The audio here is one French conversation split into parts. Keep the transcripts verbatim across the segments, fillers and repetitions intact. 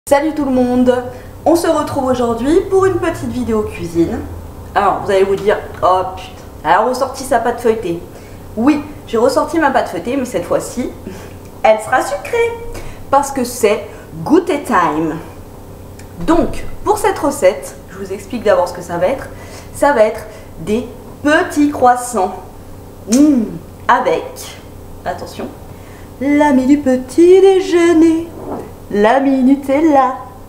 Salut tout le monde, on se retrouve aujourd'hui pour une petite vidéo cuisine. Alors vous allez vous dire, oh putain, elle a ressorti sa pâte feuilletée. Oui, j'ai ressorti ma pâte feuilletée, mais cette fois-ci, elle sera sucrée. Parce que c'est goûter time. Donc, pour cette recette, je vous explique d'abord ce que ça va être. Ça va être des petits croissants. Mmh, avec, attention, l'ami du petit déjeuner. L'ami Nutella.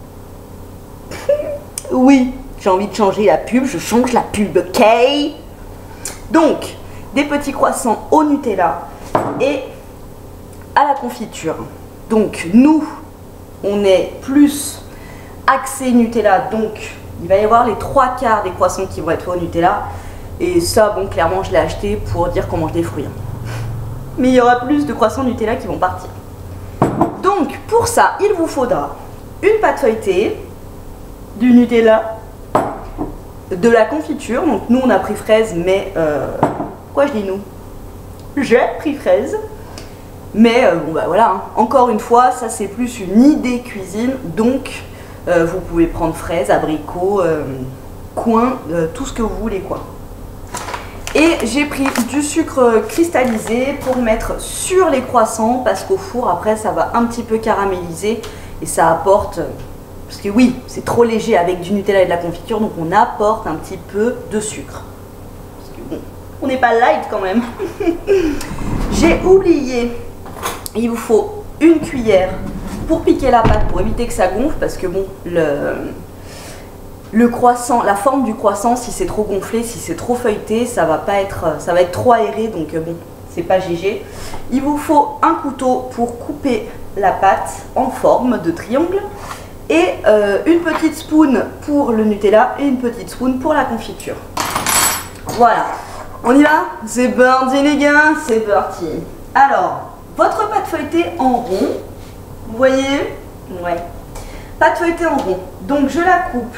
Oui, j'ai envie de changer la pub, je change la pub, ok? Donc, des petits croissants au Nutella et à la confiture. Donc, nous, on est plus axé Nutella, donc il va y avoir les trois quarts des croissants qui vont être au Nutella. Et ça, bon, clairement, je l'ai acheté pour dire qu'on mange des fruits. Mais il y aura plus de croissants Nutella qui vont partir. Donc, pour ça, il vous faudra une pâte feuilletée, du Nutella, de la confiture. Donc, nous, on a pris fraise, mais... Euh, quoi je dis nous? J'ai pris fraise. Mais, euh, bon, bah voilà. Hein. Encore une fois, ça, c'est plus une idée cuisine. Donc, euh, vous pouvez prendre fraise, abricot, euh, coin, euh, tout ce que vous voulez, quoi. Et j'ai pris du sucre cristallisé pour mettre sur les croissants parce qu'au four après ça va un petit peu caraméliser et ça apporte, parce que oui c'est trop léger avec du Nutella et de la confiture, donc on apporte un petit peu de sucre. Parce que bon, on n'est pas light quand même. J'ai oublié, il vous faut une cuillère pour piquer la pâte pour éviter que ça gonfle parce que bon le... Le croissant, la forme du croissant, si c'est trop gonflé, si c'est trop feuilleté, ça va pas être, ça va être trop aéré, donc bon, c'est pas G G. Il vous faut un couteau pour couper la pâte en forme de triangle et euh, une petite spoon pour le Nutella et une petite spoon pour la confiture. Voilà, on y va? C'est parti les gars, c'est parti. Alors, votre pâte feuilletée en rond, vous voyez? Ouais. Pâte feuilletée en rond, donc je la coupe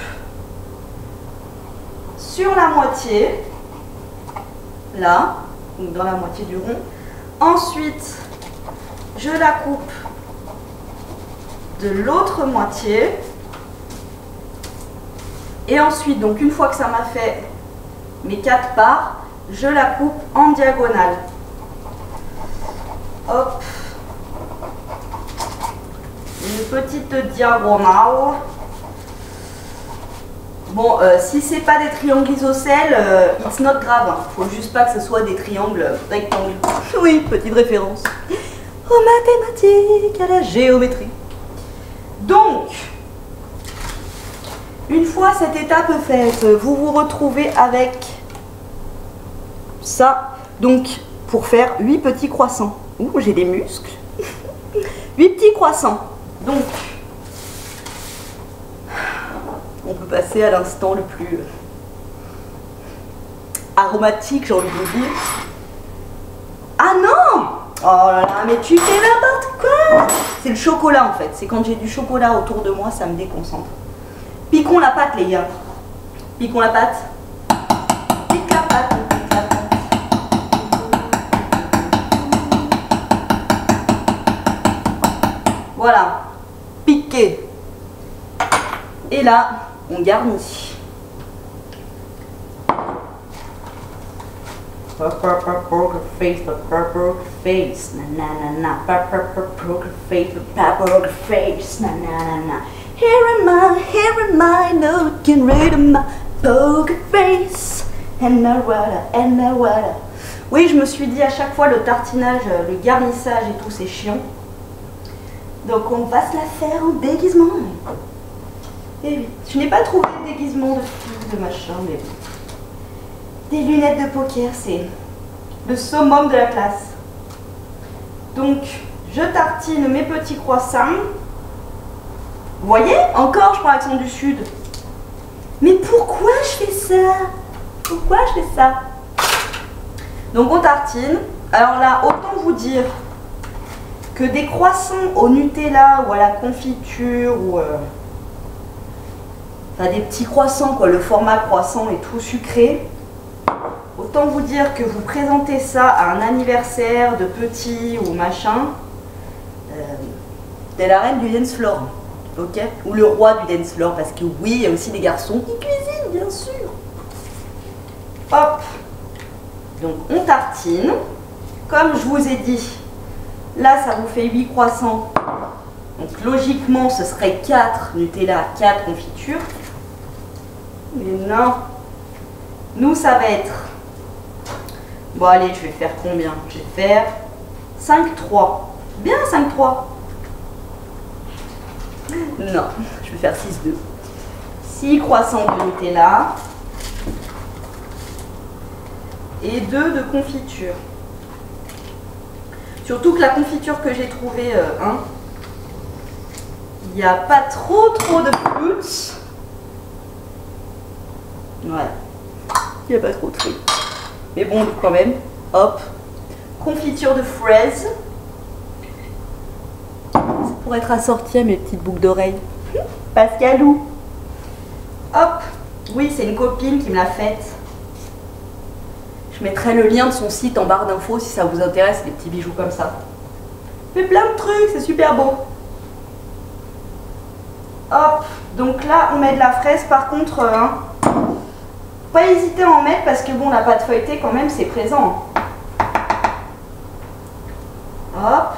sur la moitié, là, donc dans la moitié du rond. Ensuite, je la coupe de l'autre moitié. Et ensuite, donc une fois que ça m'a fait mes quatre parts, je la coupe en diagonale. Hop. Une petite diagonale. Bon, euh, si c'est pas des triangles isocèles, euh, it's not grave. Hein. Faut juste pas que ce soit des triangles rectangles. Oui, petite référence aux mathématiques, à la géométrie. Donc, une fois cette étape faite, vous vous retrouvez avec ça. Donc, pour faire huit petits croissants. Ouh, j'ai des muscles. huit petits croissants. Donc, on peut passer à l'instant le plus aromatique, j'ai envie de vous dire. Ah non! Oh là là, mais tu fais n'importe quoi! C'est le chocolat en fait. C'est quand j'ai du chocolat autour de moi, ça me déconcentre. Piquons la pâte les gars. Piquons la pâte. Pique la pâte, pique la pâte. Voilà. Piquer. Et là, on garnit. Poker face, poker face, na na na na. Poker face, poker face, na na na na. Here am I, here am I, looking right at my poker face. And now voilà, and now voilà. Oui, je me suis dit à chaque fois le tartinage, le garnissage et tout, c'est chiant. Donc on va se la faire en déguisement. Et oui, je n'ai pas trouvé de déguisement de fille, de machin, mais des lunettes de poker, c'est le summum de la classe. Donc, je tartine mes petits croissants. Vous voyez? Encore, je prends l'accent du sud. Mais pourquoi je fais ça? Pourquoi je fais ça? Donc, on tartine. Alors là, autant vous dire que des croissants au Nutella ou à la confiture ou... Euh, Enfin, des petits croissants, quoi, le format croissant est tout sucré. Autant vous dire que vous présentez ça à un anniversaire de petit ou machin, euh, t'es la reine du dance floor. Ok? Ou le roi du dance floor, parce que oui, il y a aussi des garçons qui cuisinent, bien sûr. Hop. Donc on tartine. Comme je vous ai dit, là ça vous fait huit croissants. Donc logiquement ce serait quatre Nutella, quatre confitures. Mais non. Nous ça va être... Bon allez, je vais faire combien? Je vais faire cinq trois. Bien cinq trois. Non, je vais faire six deux. six croissants de Nutella. Et deux de confiture. Surtout que la confiture que j'ai trouvée, euh, hein, il n'y a pas trop trop de fruits. Ouais, il n'y a pas trop de fruits. Mais bon, quand même, hop, confiture de fraises. Ça pourrait être assorti à mes petites boucles d'oreilles. Pascalou. Hop, oui, c'est une copine qui me l'a faite. Je mettrai le lien de son site en barre d'infos si ça vous intéresse, des petits bijoux comme ça. Il fait plein de trucs, c'est super beau. Hop, donc là on met de la fraise par contre, hein, pas hésiter à en mettre parce que bon, la pâte feuilletée quand même c'est présent. Hop.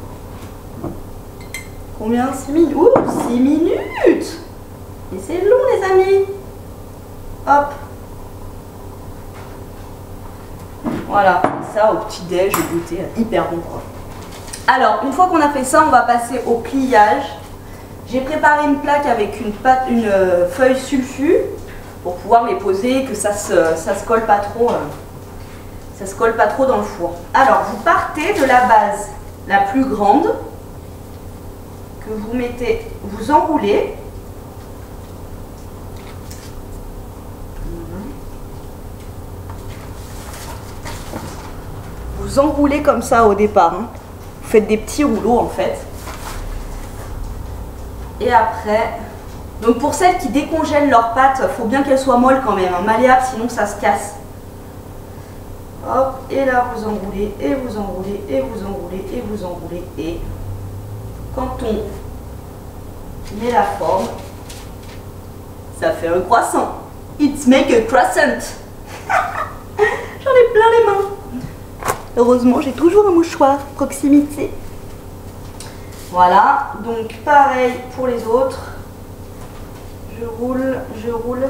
Combien? six minutes. Ouh, six minutes. Et c'est long les amis. Hop. Voilà, ça au petit-déj, au goûter, hyper bon quoi. Alors, une fois qu'on a fait ça, on va passer au pliage. J'ai préparé une plaque avec une, pâte, une euh, feuille sulfue pour pouvoir les poser et que ça se, ça se colle pas trop, euh, ça se colle pas trop dans le four. Alors, vous partez de la base la plus grande que vous mettez, vous enroulez. Vous enroulez comme ça au départ, hein. Vous faites des petits rouleaux en fait. Et après, donc pour celles qui décongèlent leurs pâtes, il faut bien qu'elles soient molles quand même, hein, malléables, sinon ça se casse. Hop, et là vous enroulez, et vous enroulez, et vous enroulez, et vous enroulez, et quand on met la forme, ça fait un croissant. It's make a croissant. J'en ai plein les mains. Heureusement, j'ai toujours un mouchoir proximité. Voilà, donc pareil pour les autres. Je roule, je roule.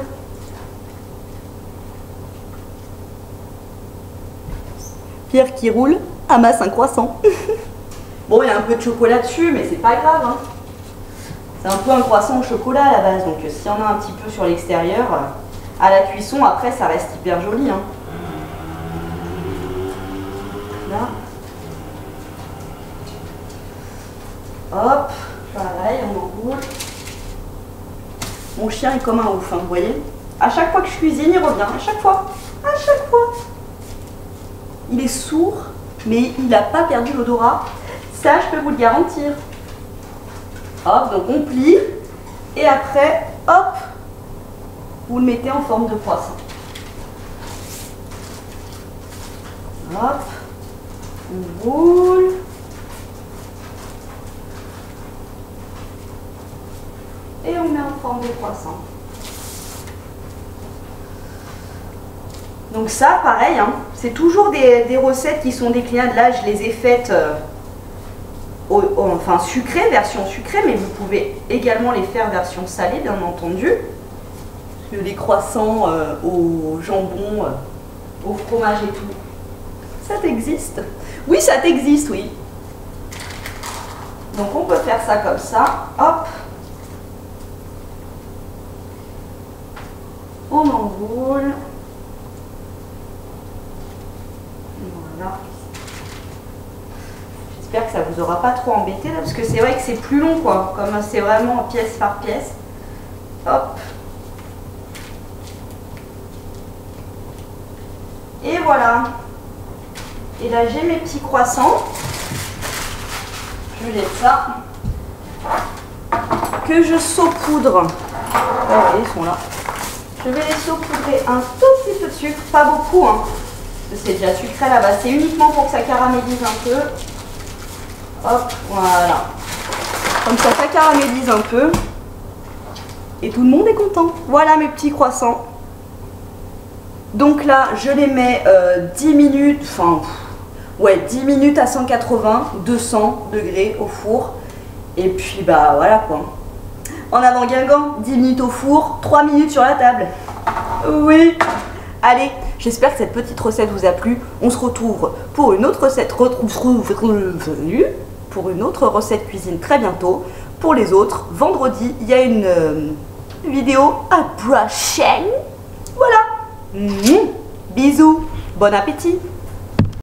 Pierre qui roule amasse un croissant. Bon, il y a un peu de chocolat dessus, mais c'est pas grave, hein. C'est un peu un croissant au chocolat à la base, donc s'il y en a un petit peu sur l'extérieur, à la cuisson, après ça reste hyper joli, hein. Là. Hop, pareil, on enroule. Mon chien est comme un ouf, hein, vous voyez. À chaque fois que je cuisine, il revient, à chaque fois, à chaque fois. Il est sourd, mais il n'a pas perdu l'odorat. Ça, je peux vous le garantir. Hop, donc on plie. Et après, hop, vous le mettez en forme de croissant. Hop. On roule. Et on met en forme de croissant. Donc ça, pareil, hein, c'est toujours des, des recettes qui sont déclinables. Là, je les ai faites euh, au, au, enfin sucrées, version sucrée, mais vous pouvez également les faire version salée, bien entendu. Parce que les croissants euh, au jambon, euh, au fromage et tout, ça t'existe? Oui, ça t'existe, oui. Donc on peut faire ça comme ça. Hop. On enroule. Voilà. J'espère que ça vous aura pas trop embêté là, parce que c'est vrai que c'est plus long quoi, comme c'est vraiment pièce par pièce. Hop. Et voilà. Et là j'ai mes petits croissants. Je jette ça. Que je saupoudre. Oh, ils sont là. Je vais les saupoudrer un tout petit peu de sucre, pas beaucoup, hein. C'est déjà sucré là-bas. C'est uniquement pour que ça caramélise un peu. Hop, voilà. Comme ça, ça caramélise un peu. Et tout le monde est content. Voilà mes petits croissants. Donc là, je les mets euh, dix minutes, enfin, ouais, dix minutes à cent quatre-vingts, deux cents degrés au four. Et puis, bah voilà quoi. En avant Guingamp, dix minutes au four, trois minutes sur la table. Oui. Allez, j'espère que cette petite recette vous a plu. On se retrouve pour une autre recette, pour une autre recette cuisine très bientôt. Pour les autres, vendredi, il y a une euh, vidéo à prochaine. Voilà. Mmh. Bisous, bon appétit.